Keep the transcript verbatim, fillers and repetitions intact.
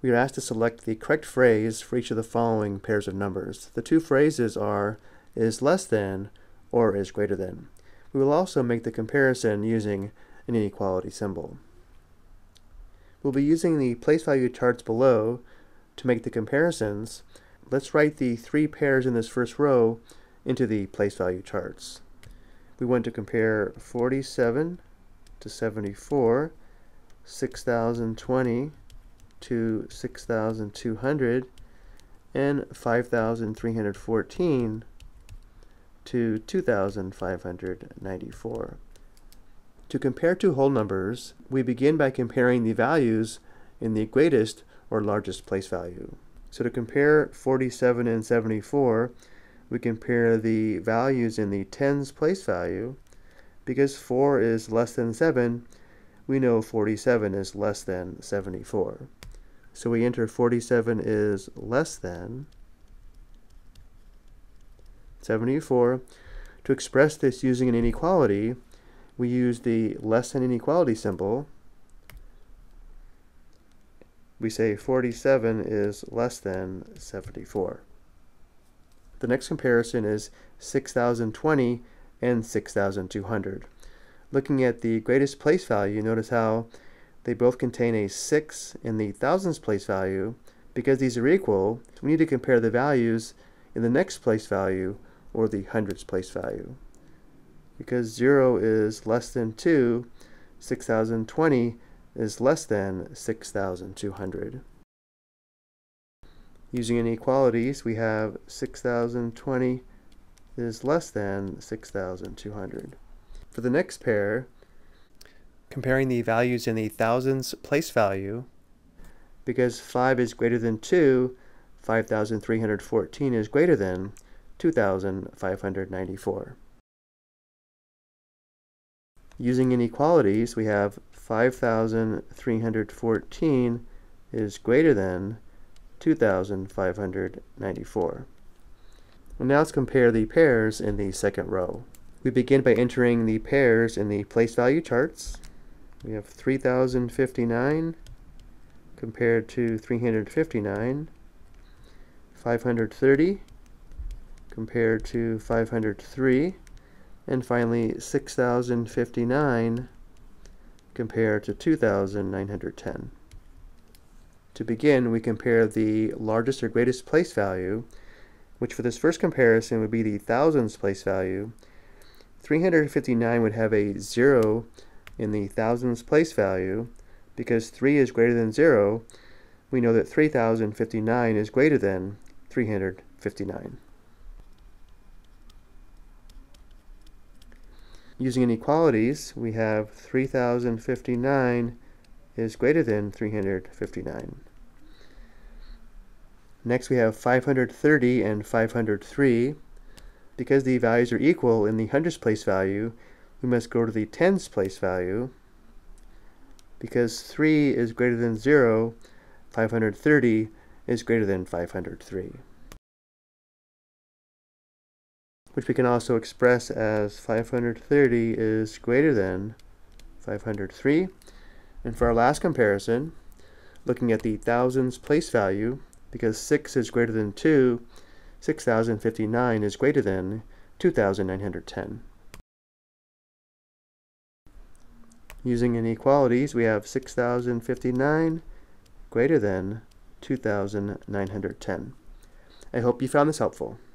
we are asked to select the correct phrase for each of the following pairs of numbers. The two phrases are is less than or is greater than. We will also make the comparison using an inequality symbol. We'll be using the place value charts below to make the comparisons. Let's write the three pairs in this first row into the place value charts. We want to compare forty-seven to seventy-four, six thousand twenty to six thousand two hundred, and five thousand three hundred fourteen to two thousand five hundred ninety-four. To compare two whole numbers, we begin by comparing the values in the greatest or largest place value. So to compare forty-seven and seventy-four, we compare the values in the tens place value. Because four is less than seven, we know forty-seven is less than seventy-four. So we enter forty-seven is less than seventy-four. To express this using an inequality, we use the less than inequality symbol. We say forty-seven is less than seventy-four. The next comparison is six thousand twenty and six thousand two hundred. Looking at the greatest place value, notice how they both contain a six in the thousands place value. Because these are equal, we need to compare the values in the next place value or the hundreds place value. Because zero is less than two, six thousand twenty is less than six thousand two hundred. Using inequalities, we have six thousand twenty is less than six thousand two hundred. For the next pair, comparing the values in the thousands place value, because five is greater than two, five thousand three hundred fourteen is greater than two thousand five hundred ninety-four. Using inequalities, we have five thousand three hundred fourteen is greater than two thousand five hundred ninety-four. And now let's compare the pairs in the second row. We begin by entering the pairs in the place value charts. We have three thousand fifty-nine compared to three hundred fifty-nine, five hundred thirty compared to five hundred three, and finally six thousand fifty-nine compared to two thousand nine hundred ten. To begin, we compare the largest or greatest place value, which for this first comparison would be the thousands place value. three hundred fifty-nine would have a zero in the thousands place value. Because three is greater than zero, we know that three thousand fifty-nine is greater than three hundred fifty-nine. Using inequalities, we have three thousand fifty-nine is greater than three hundred fifty-nine. Next we have five hundred thirty and five hundred three. Because the values are equal in the hundreds place value, we must go to the tens place value. Because three is greater than zero, five hundred thirty is greater than five hundred three. Which we can also express as five hundred thirty is greater than five hundred three. And for our last comparison, looking at the thousands place value, because six is greater than two, six thousand fifty-nine is greater than two thousand nine hundred ten. Using inequalities, we have six thousand fifty-nine greater than two thousand nine hundred ten. I hope you found this helpful.